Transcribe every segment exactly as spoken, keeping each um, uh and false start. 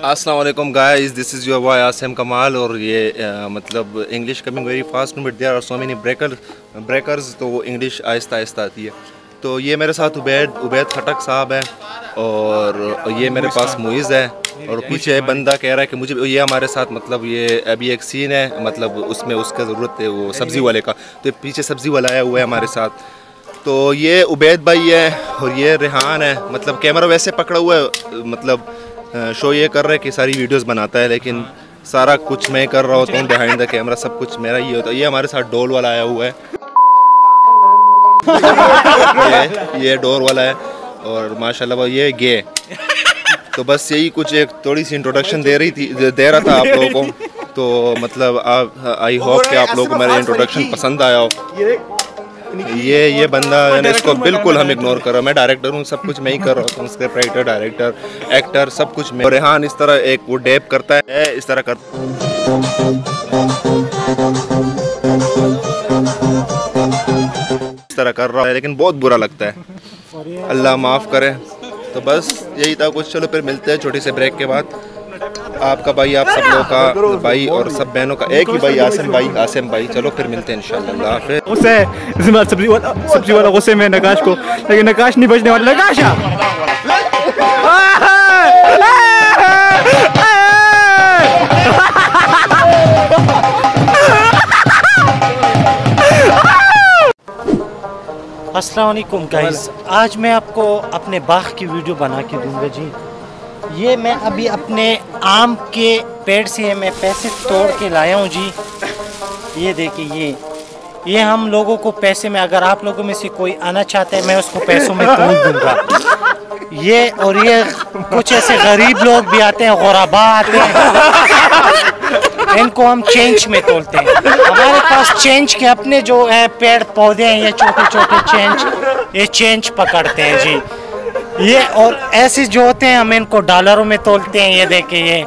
अस्सलाम वालेकुम guys, this is your boy Asim Kamal. और ये आ, मतलब English coming very fast but there are so many breaker breakers, तो वो इंग्लिश आहिस्ता आहिस्ता आती है। तो ये मेरे साथ उबैद उबैद खटक साहब है और ये मेरे पास मुइज़ है और पीछे बंदा कह रहा है कि मुझे ये हमारे साथ मतलब ये अभी एक सीन है, मतलब उसमें उसका ज़रूरत है वो सब्ज़ी वाले का, तो पीछे सब्ज़ी वाला आया हुआ है हमारे साथ। तो ये उबैद भाई है और ये रेहान है। मतलब कैमरा वैसे पकड़ा हुआ है, मतलब शो ये कर रहा है कि सारी वीडियोस बनाता है, लेकिन सारा कुछ मैं कर रहा होता हूँ बिहाइंड द कैमरा, सब कुछ मेरा ही होता है। ये हमारे साथ डोल वाला आया हुआ है ये, ये डोर वाला है और माशाल्लाह ये गे। तो बस यही कुछ एक थोड़ी सी इंट्रोडक्शन दे रही थी दे रहा था आप लोगों को। तो मतलब आप आई होप कि आप लोगों को मेरा इंट्रोडक्शन पसंद आया हो। ये ये बंदा है, इसको बिल्कुल हम इग्नोर कर रहे हैं। मैं डायरेक्टर हूँ, सब कुछ मैं ही कर रहा हूँ, स्क्रिप्ट राइटर, डायरेक्टर, एक्टर, सब कुछ मैं। और रेहान इस तरह एक वो डेप करता है, इस तरह कर इस तरह कर रहा है, लेकिन बहुत बुरा लगता है, अल्लाह माफ़ करे। तो बस यही था कुछ। चलो फिर मिलते हैं छोटी से ब्रेक के बाद। आपका भाई, आप सब लोगों का भाई और सब बहनों का एक ही भाई, आसिम भाई आसिम भाई। चलो फिर मिलते हैं इंशाल्लाह। फिर गुस्से सब्जी वाला सब्जी वाला गुस्से में नकाश को, लेकिन नकाश नहीं बचने वाला। नकाशा अस्सलाम वालेकुम गाइस, आज मैं आपको अपने बाग की वीडियो बना के दूंगा जी। ये मैं अभी अपने आम के पेड़ से मैं पैसे तोड़ के लाया हूँ जी। ये देखिए, ये ये हम लोगों को पैसे में, अगर आप लोगों में से कोई आना चाहता है मैं उसको पैसों में तोड़ दूंगा। ये और ये कुछ ऐसे गरीब लोग भी आते हैं, गुरबा आते हैं, इनको हम चेंज में तोड़ते हैं। हमारे पास चेंज के अपने जो है पेड़ पौधे हैं, ये छोटे छोटे चेंज, ये चेंज पकड़ते हैं जी। ये और ऐसे जो होते हैं हम इनको डॉलरों में तोलते हैं। ये देखिए, ये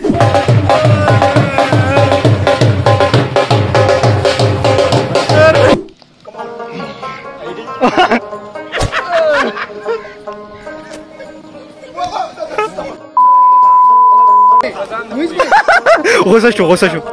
गुस्सा शो गुस्सा शो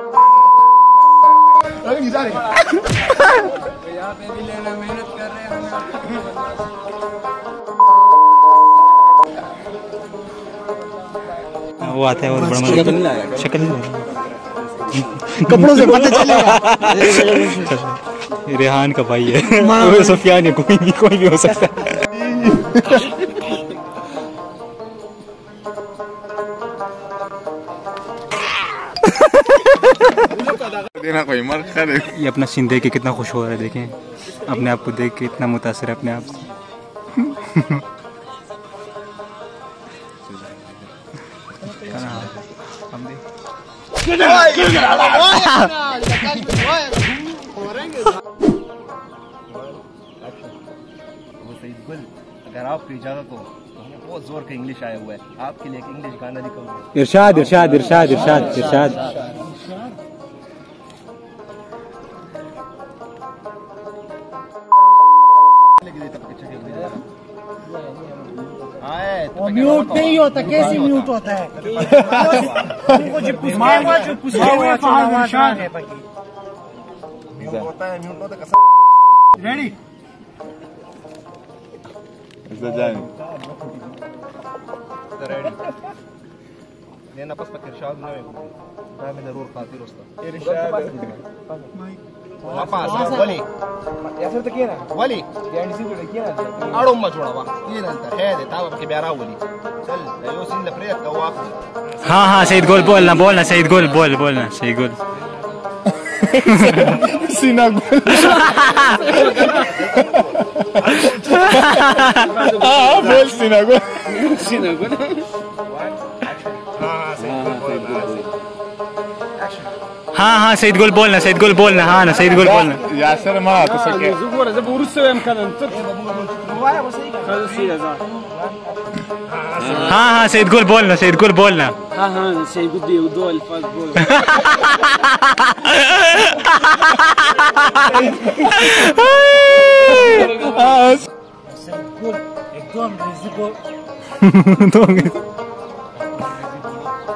वो आता है और बड़ा मजा शक्ल कपड़ों से पता चलेगा रेहान का भाई है, वो सुफियान है, कोई भी कोई भी हो सकता है। ये अपना सीन देख के कितना खुश हो रहा है, देखें अपने आप को देख के इतना मुतासिर है अपने आप से। अगर आपकी इजाजत हो तो हमें बहुत जोर का इंग्लिश आया हुआ है, आपके लिए एक इंग्लिश गाना लिखूंगा। इरशाद इरशाद इरशाद इरशाद इरशाद म्यूट नहीं होता, कैसे म्यूट होता है? रेडी నేను بس فكر شاد نوي دائما ضرور خاطر وسط ما pasa ولي يا سرت كينا ولي يعني سيدو كينا اړو ما جوړوا کینا انت خیر تا به بیا راولي चल یو سین لپریت کا واخلي. हाँ हाँ सईद गोल बोलना बोलना सईद गोल बोल बोलना सईद गोल सीना गोल हाँ बोल सीना गोल सीना गोल हाँ हाँ सईद गोल बोलना सईद गोल बोलना हाँ ना सईद गोल बोलना यासर ما تسكت زبور زبور السوام كان हाँ हाँ सईद गोल बोलना सईद गोल बोलना हाँ हाँ सईद गोल دي ودول الفاز بول एकदम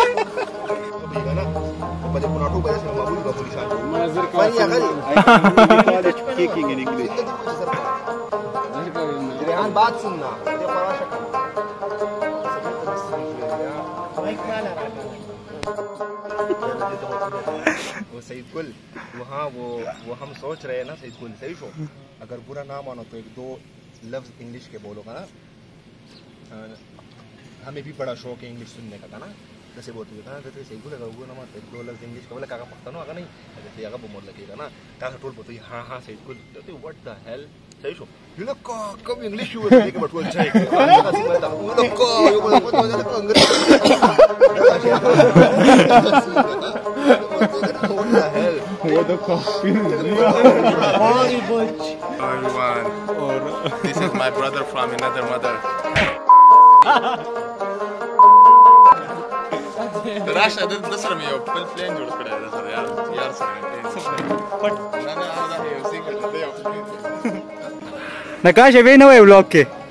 ना pada punato pada sini mabul gak tulisan Mazir banyak kali college kicking in English. Rehan baat sunna dia parasha वो सईद कुल वहाँ वो वो हम सोच रहे हैं ना सईद कुल सही शो अगर बुरा ना मानो तो एक दो लफ्ज इंग्लिश के बोलोगा ना हमें भी बड़ा शौक है इंग्लिश सुनने का ना जैसे बोलते हुए ना जैसे सही कुल अगर वो ना एक दो लफ्ज इंग्लिश का बोला काका पकता ना अगर नहीं जैसे अगर वो मोड़ लगेगा ना काका टोल बोलते हाँ हाँ सईद कुल तो व्हाट द हेल सही शो ये लोग का कब इंग्लिश हुआ है लेकिन बटुआ चाहिए ये लोग का ये बोला तो जाने को अंग्रेजी What the coffee? Everyone, this is my brother from another mother. راشه د سره مې یو بل پلان جوړ کړی دی سره یار یار سره پټ نه نه دا یو سیکرټ دی یو نقاش به نه وای ولاګ کې